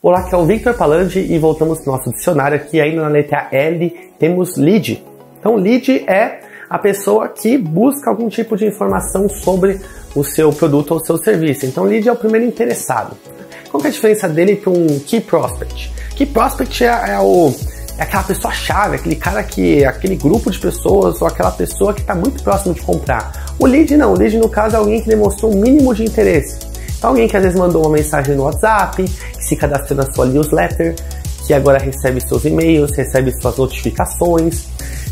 Olá, aqui é o Victor Palandi e voltamos para o nosso dicionário. Aqui ainda na letra L temos lead. Então lead é a pessoa que busca algum tipo de informação sobre o seu produto ou o seu serviço. Então lead é o primeiro interessado. Qual que é a diferença dele para um key prospect? Key prospect é aquela pessoa-chave, aquele cara aquele grupo de pessoas ou aquela pessoa que está muito próximo de comprar. O lead não, o lead no caso é alguém que demonstrou um mínimo de interesse. Então alguém que às vezes mandou uma mensagem no WhatsApp, que se cadastrou na sua newsletter, que agora recebe seus e-mails, recebe suas notificações.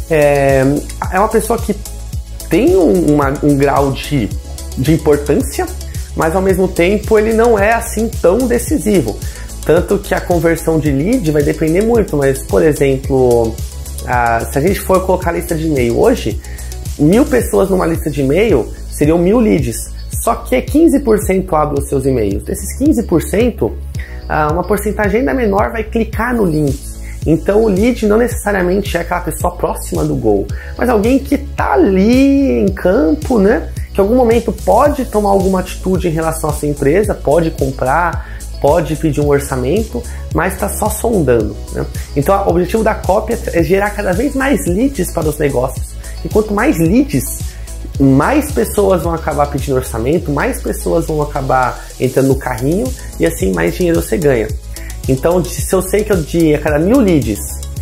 É uma pessoa que tem um grau de importância, mas ao mesmo tempo ele não é assim tão decisivo. Tanto que a conversão de lead vai depender muito, mas por exemplo, se a gente for colocar a lista de e-mail hoje, 1000 pessoas numa lista de e-mail seriam 1000 leads. Só que 15% abre os seus e-mails. Desses 15%, uma porcentagem ainda menor vai clicar no link. Então o lead não necessariamente é aquela pessoa próxima do goal, mas alguém que está ali em campo, né? Que em algum momento pode tomar alguma atitude em relação à sua empresa, pode comprar, pode pedir um orçamento, mas está só sondando, né? Então o objetivo da copy é gerar cada vez mais leads para os negócios. E quanto mais leads, mais pessoas vão acabar pedindo orçamento, mais pessoas vão acabar entrando no carrinho e assim mais dinheiro você ganha. Então, se eu sei que a cada 1000 leads,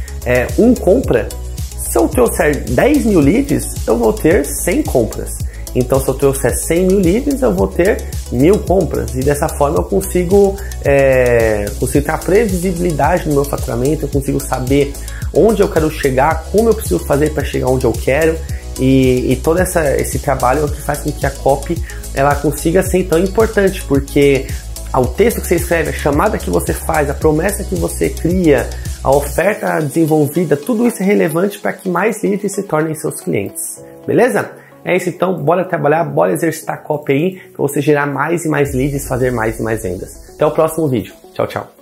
um compra, se eu trouxer 10.000 leads, eu vou ter 100 compras. Então, se eu trouxer 100.000 leads, eu vou ter 1000 compras. E dessa forma eu consigo ter a previsibilidade no meu faturamento, eu consigo saber onde eu quero chegar, como eu preciso fazer para chegar onde eu quero. E todo esse trabalho é o que faz com que a copy ela consiga ser tão importante, porque o texto que você escreve, a chamada que você faz, a promessa que você cria, a oferta desenvolvida, tudo isso é relevante para que mais leads se tornem seus clientes. Beleza? É isso então, bora trabalhar, bora exercitar a copy aí para você gerar mais e mais leads, fazer mais e mais vendas. Até o próximo vídeo. Tchau, tchau.